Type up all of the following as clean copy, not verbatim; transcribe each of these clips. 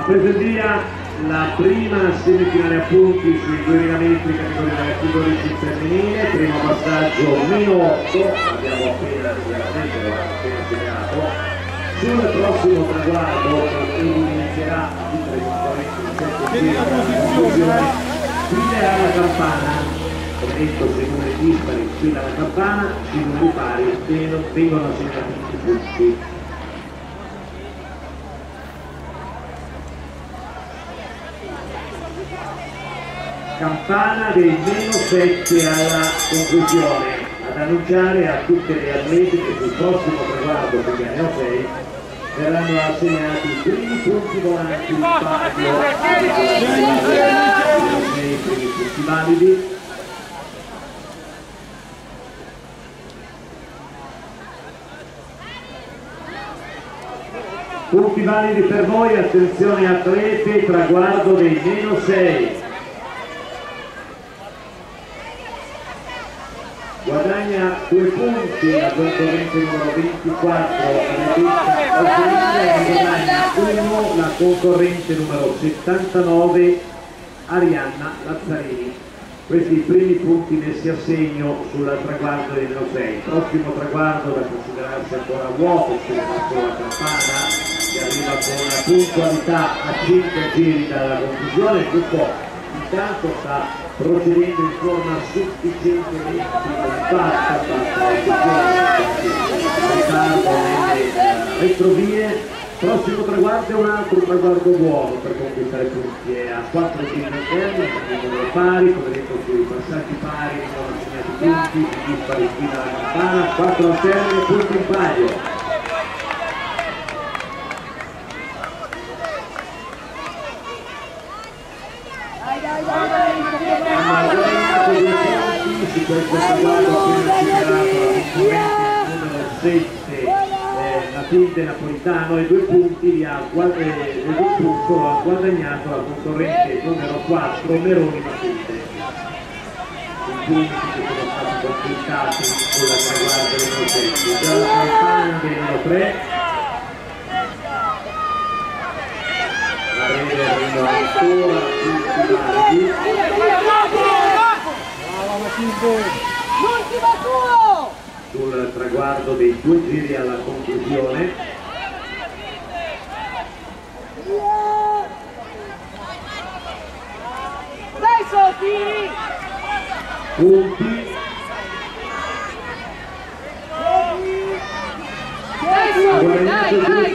presa via la prima semifinale a punti sui 2000 metri categoria della categoria femminile, primo passaggio -8, abbiamo appena segnato. Sul prossimo traguardo che inizierà tutte le concorrenze sfiderà la campana, come detto se numeri dispari sfida la campana, se numeri pari vengono assegnati i punti. Campana dei -7 alla conclusione, ad annunciare a tutte le atlete che sul prossimo traguardo, perché ne ho 6, verranno assegnati i primi punti volanti in palio, i primi punti validi. Punti validi per voi, attenzione atlete, traguardo dei -6. Guadagna 2 punti la concorrente numero 24 guadagna 1 la concorrente numero 79 Arianna Lazzarini. Questi i primi punti messi a segno sul traguardo del -6. Prossimo traguardo da considerarsi ancora vuoto sulla campana che arriva con una puntualità a 5 giri dalla conclusione. Tutto intanto sta procedendo in forma sufficientemente compatta, nelle retrovie. Prossimo traguardo è un altro traguardo buono per conquistare punti, è a 4 giri interni, numero pari, come detto sui passaggi pari sono assegnati punti, dispari fino alla campana, 4 alterni, punti in palio. Su questo traguardo appena superato la concorrente numero 7 Matilde Napolitano e 2 punti ha guadagnato la concorrente numero 4 Meroni Matilde. I punti che sono stati conquistati sulla traguardo numero 7. Già la campana del numero 3, la rete arriva ancora punti validi. L'ultimo tuo! Sul traguardo dei 2 giri alla conclusione. Dai Sofi! Punti. Dai Sofi, dai!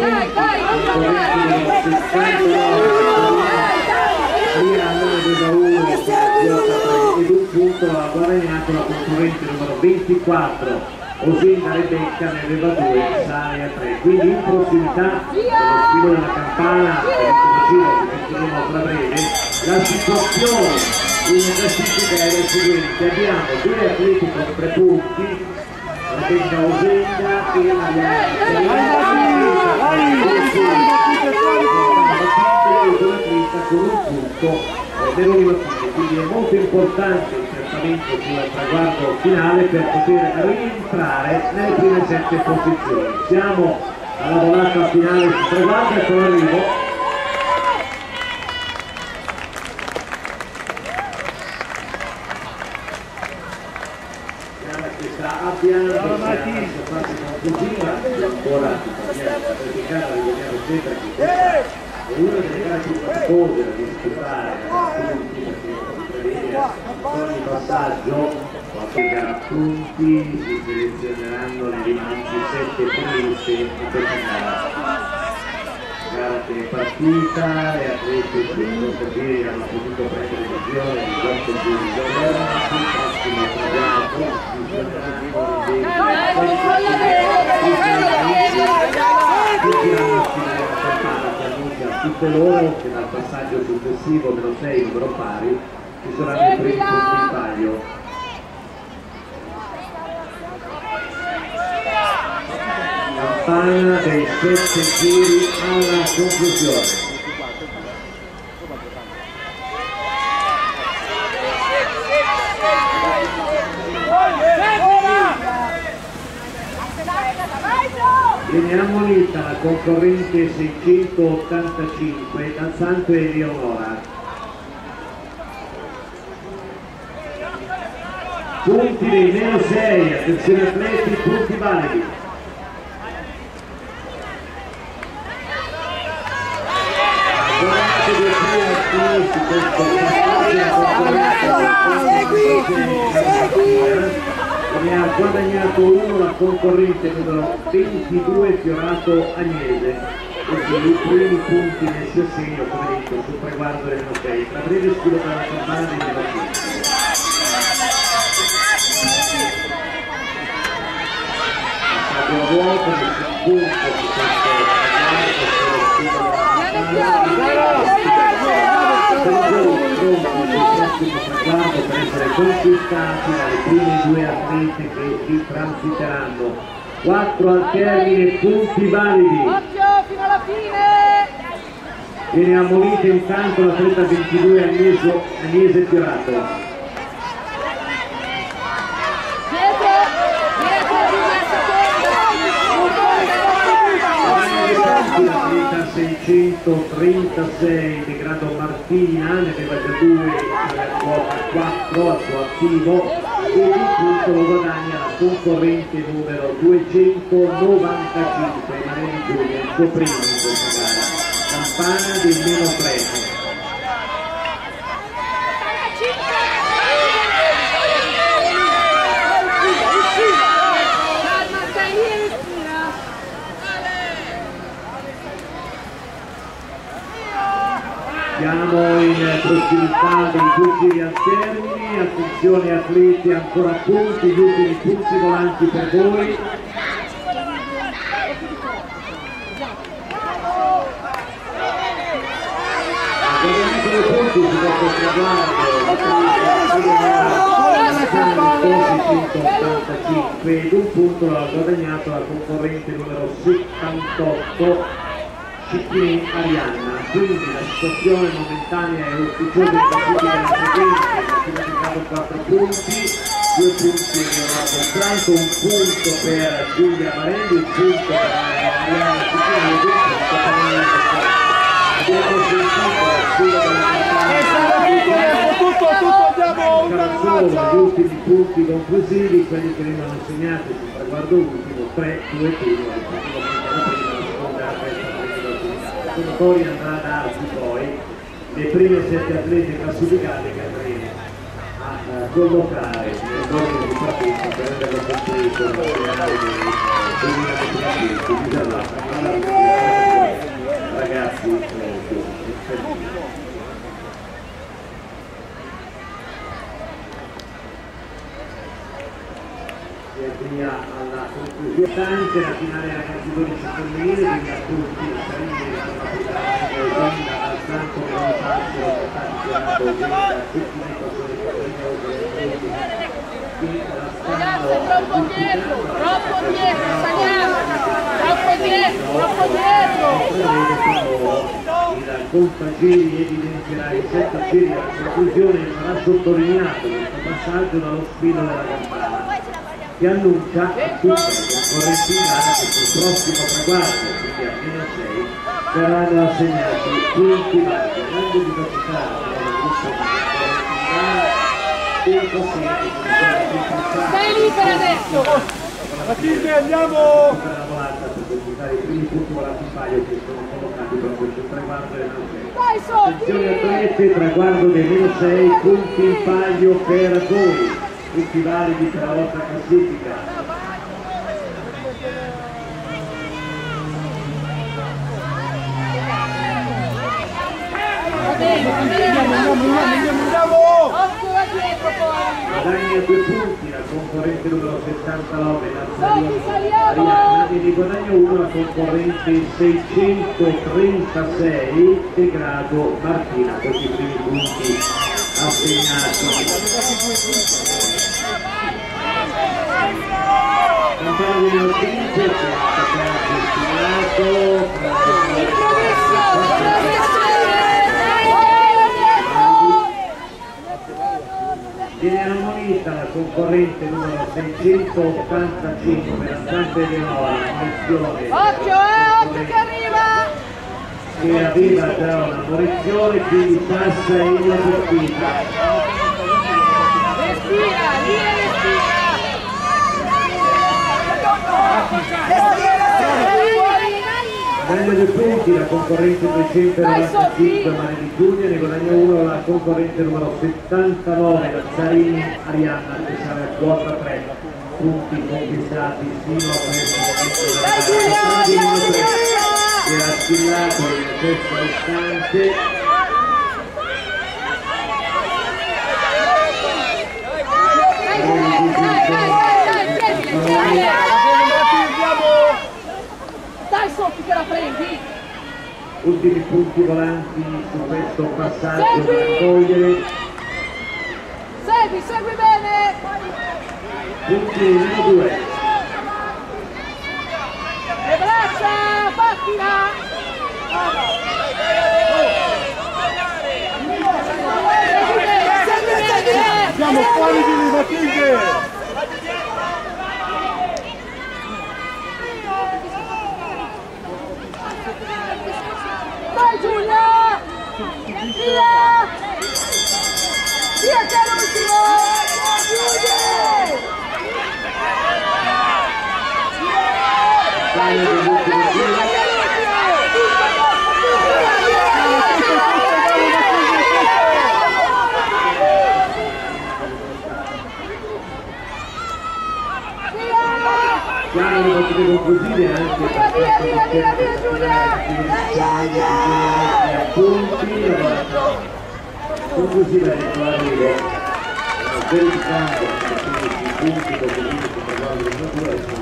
Ed un punto ha guadagnato la concorrente numero 24 Osinda Rebecca, ne aveva 2, sale a 3, quindi in prossimità dello sfilo della campana per il giro che sentiremo tra breve. La situazione in classifica è la seguente: abbiamo 2 atleti con 3 punti, Rebecca Osinda e con un punto Meroni Matilde, quindi è molto importante il trattamento sul traguardo finale per poter rientrare nelle prime 7 posizioni. Siamo alla volata finale sul traguardo e con l'arrivo che sta avviando questa fase conclusiva, ancora rimaniamo sempre che questa è una delle gare più faticose da disputare, perché ogni passaggio a punti si selezioneranno le rimanenti 7 finaliste in questa gara. Gara che è partita, le atlete che ieri hanno potuto prendere visione di 8 giri di governo, sul prossimo traguardo tutte loro che dal passaggio successivo meno 6 numero pari ci saranno i primi punti in palio. Campana dei 7 giri alla conclusione. Viene ammonita la concorrente 685 dal Santo Eleonora. Punti dei meno 6, attenzione atleti, punti validi. Guardate due ne ha guadagnato uno la concorrente numero 22 Fiorato Agnese, così i primi punti messi a segno come detto sul traguardo del meno 6, tra breve scudo dalla campana dei meno 5. Passaggio a vuoto nel punto su questo traguardo per essere conquistati dalle prime due atlete che vi transiteranno. 4 al termine, punti validi. Occhio fino alla fine! Viene ammonita intanto l'atleta 22 Agnese Fiorato. L'atleta 636 di grado Martina, ne aveva già 2 quota 4 al suo attivo e di punto lo guadagna la concorrente numero 295 Marelli Giulia, il suo primo in questa gara. Campana del meno 3. Siamo in prossimità dei due giri al termine, attenzione atleti, ancora punti, gli ultimi punti volanti per voi. Guardate i punti su questo traguardo, 685 ed un punto l'ha guadagnato la concorrente numero 78 Cicchini Arianna, quindi la situazione momentanea è ufficiosa in classifica della seguente, classificato 4 punti, 2 punti Leonardo Franco, 1 punto per Giulia Marelli, 1 punto per Arianna Cicchini e 2 punti per Arianna Cicchini. Abbiamo sentito la sfida della campana, gli ultimi punti conclusivi, quelli che vengono assegnati sul traguardo ultimo, 3, 2, 1, rispettivamente la prima, la seconda e la terza. Il somatorio andrà a darsi poi le prime 7 atlete classificate che andremo a collocare nell'ordine di partenza per averlo completo la finale del 2020 ragazzi si avvia alla conclusione la finale ragazzi 12 femminile di tutti i salini al Santo che non faccio troppo dietro, saliamo, troppo dietro. Il contagiri evidenzierà i 7 giri alla conclusione e sarà sottolineato questo passaggio dallo spillo della campana che annuncia a tutte le concorrenti in gara che sul prossimo traguardo, quindi a meno 6, verranno assegnati punti validi, grande vivacità del gruppo di concorrenti in gara e così Stai libera adesso! Matilde, andiamo! Per la volata per completare i primi punti volati in paio che sono collocati proprio sul traguardo del meno 6. Dai Soti! Attenzione atlete, traguardo del meno 6, punti in paio per voi, tutti validi per la vostra classifica. Guadagna 2 punti la concorrente numero 79 Arianna e ne guadagna 1 la concorrente 636 del grado Martina, questi primi punti assegnati. Campana di notizie che è viene ammonita la concorrente concorrente numero 685 per Sante Leonora, munizione occhio che arriva, che aveva già una munizione, quindi passa in la partita. respira, Guadagno 2 punti la concorrente 395 Mare di Giulia, ne guadagna 1 la concorrente numero 79 la Zarini Arianna, che sale a quota 3 punti conquistati fino a questo momento che ha stillato in questo istante. dai Sofì che la prendi, Ultimi punti volanti su questo passaggio da raccogliere. segui bene, Punti meno 2. le braccia, pattina, Siamo fuori di Matilde! dai Giulia, via che è l'ultimo, Chiaro le battute conclusive anche per punti conclusiva del tuo arrivo verificando i punti conclusivi